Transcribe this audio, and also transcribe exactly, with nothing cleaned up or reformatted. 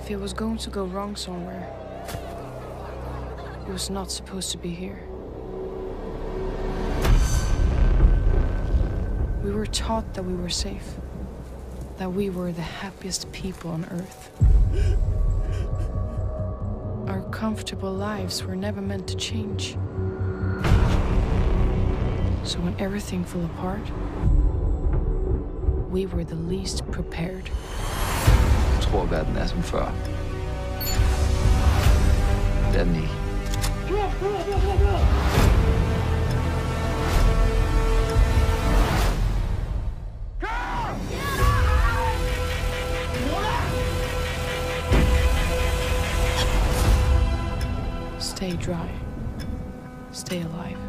If it was going to go wrong somewhere, it was not supposed to be here. We were taught that we were safe, that we were the happiest people on Earth. Our comfortable lives were never meant to change. So when everything fell apart, we were the least prepared. Jeg tror, verden er som før. Det er den ikke. Stay dry. Stay alive.